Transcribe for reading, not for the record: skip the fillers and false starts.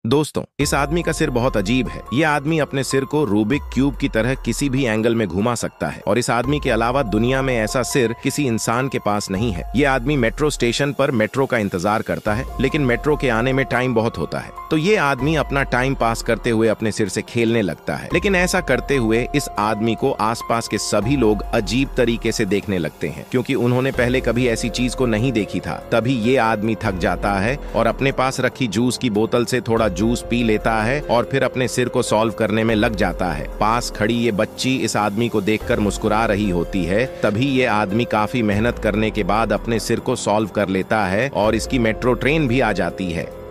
दोस्तों, इस आदमी का सिर बहुत अजीब है। ये आदमी अपने सिर को रूबिक क्यूब की तरह किसी भी एंगल में घुमा सकता है और इस आदमी के अलावा दुनिया में ऐसा सिर किसी इंसान के पास नहीं है। ये आदमी मेट्रो स्टेशन पर मेट्रो का इंतजार करता है, लेकिन मेट्रो के आने में टाइम बहुत होता है, तो ये आदमी अपना टाइम पास करते हुए अपने सिर से खेलने लगता है। लेकिन ऐसा करते हुए इस आदमी को आसपास के सभी लोग अजीब तरीके से देखने लगते हैं, क्योंकि उन्होंने पहले कभी ऐसी चीज को नहीं देखी था। तभी ये आदमी थक जाता है और अपने पास रखी जूस की बोतल से थोड़ा जूस पी लेता है और फिर अपने सिर को सॉल्व करने में लग जाता है। पास खड़ी ये बच्ची इस आदमी को देखकर मुस्कुरा रही होती है। तभी ये आदमी काफी मेहनत करने के बाद अपने सिर को सॉल्व कर लेता है और इसकी मेट्रो ट्रेन भी आ जाती है।